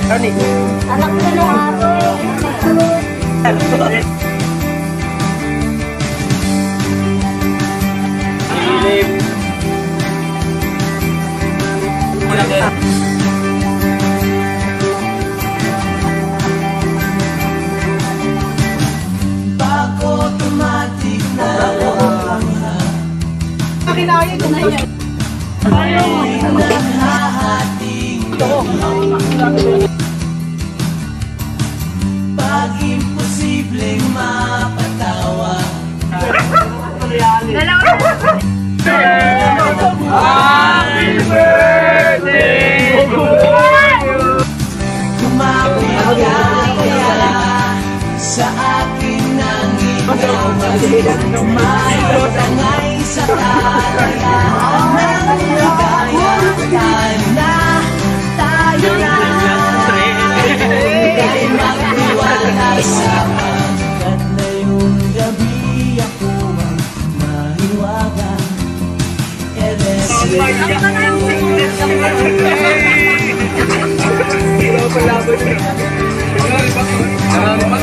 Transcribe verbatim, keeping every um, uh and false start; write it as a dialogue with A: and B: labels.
A: Rani.
B: Anak ko na ako.
C: Pag-automatic na
B: Kinaya ko na yan.
C: ay naghahating pag imposibleng mapatawa.
A: Happy birthday to you!
C: Kumapit ka kaya sa akin ng ikaw matangay sa kalayaan ng ligaya. Sana tayo na kay magtiwala sa pagkat ngayong gabi ako ay mahiwaga.
A: Hello,